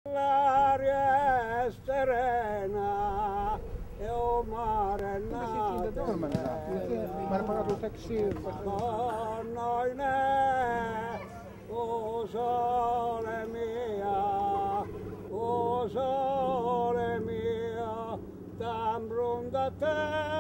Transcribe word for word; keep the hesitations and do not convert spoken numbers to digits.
L'aria è serena e o mare Come si dorme là? Mi ha pagato il taxi. con noi ne, o sole mia, o sole mia, tan brun da te.